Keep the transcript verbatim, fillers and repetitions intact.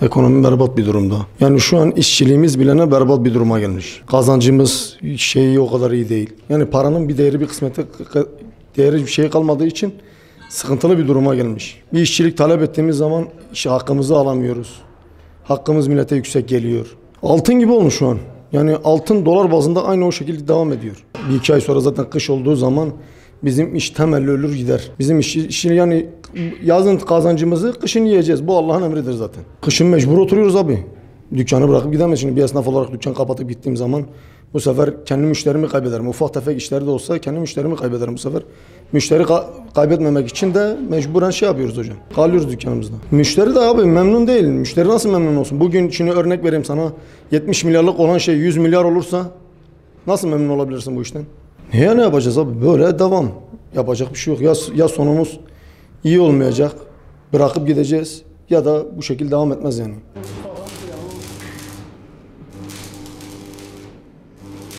Ekonomi berbat bir durumda. Yani şu an işçiliğimiz bilene berbat bir duruma gelmiş. Kazancımız şeyi o kadar iyi değil. Yani paranın bir değeri bir kısmeti değeri bir şey kalmadığı için sıkıntılı bir duruma gelmiş. Bir işçilik talep ettiğimiz zaman işte hakkımızı alamıyoruz. Hakkımız millete yüksek geliyor. Altın gibi olmuş şu an. Yani altın dolar bazında aynı o şekilde devam ediyor. Bir iki ay sonra zaten kış olduğu zaman bizim iş temelli ölür gider. Bizim iş, iş yani yazın kazancımızı kışın yiyeceğiz. Bu Allah'ın emridir zaten. Kışın mecbur oturuyoruz abi. Dükkanı bırakıp gidemeyiz. Şimdi bir esnaf olarak dükkan kapatıp gittiğim zaman bu sefer kendi müşterimi kaybederim. Ufak tefek işleri de olsa kendi müşterimi kaybederim bu sefer. Müşteri ka kaybetmemek için de mecburen şey yapıyoruz hocam. Kalıyoruz dükkanımızda. Müşteri de abi memnun değil. Müşteri nasıl memnun olsun? Bugün şimdi örnek vereyim sana. yetmiş milyarlık olan şey yüz milyar olursa nasıl memnun olabilirsin bu işten? Ya ne yapacağız abi? Böyle devam. Yapacak bir şey yok. Ya, ya sonumuz iyi olmayacak. Bırakıp gideceğiz ya da bu şekilde devam etmez yani.